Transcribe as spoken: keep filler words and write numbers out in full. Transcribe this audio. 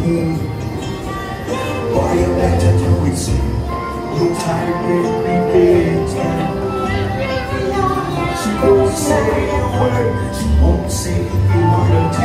head. Why you let her do it so? You tired of me bedtime. She won't say a word, she won't say a word.